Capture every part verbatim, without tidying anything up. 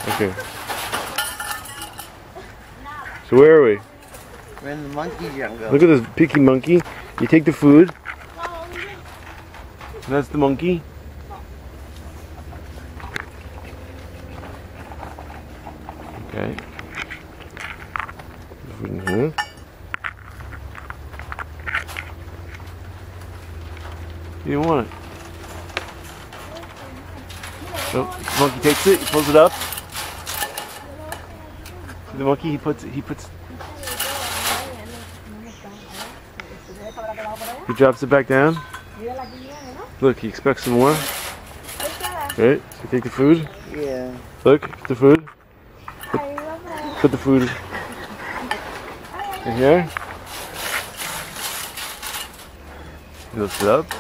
Okay. So where are we? We're in the monkey jungle. Look at this picky monkey. You take the food. That's the monkey. Okay. Food in here. You didn't want it. So the monkey takes it, he pulls it up. The monkey he puts he puts he drops it back down. Look, he expects some more. Right? So you take the food. Yeah. Look, the food. Put, put the food in here. He lifts it up.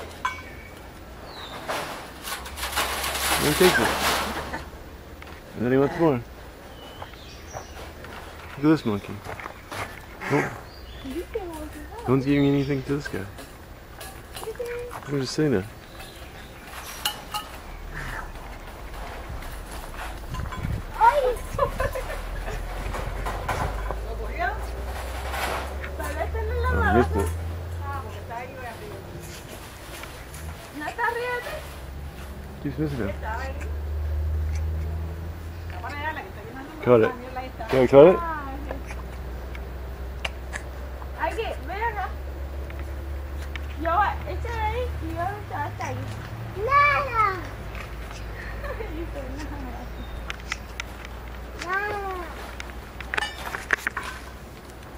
And he takes it. And then he wants more. Look at this monkey. Don't, don't give anything to this guy. I'm just sitting there. Oh, missed it. Keeps missing it. Caught it. Can I caught it? ven acá. Yo, echa de ahí y yo hasta ahí. Nada. Nada.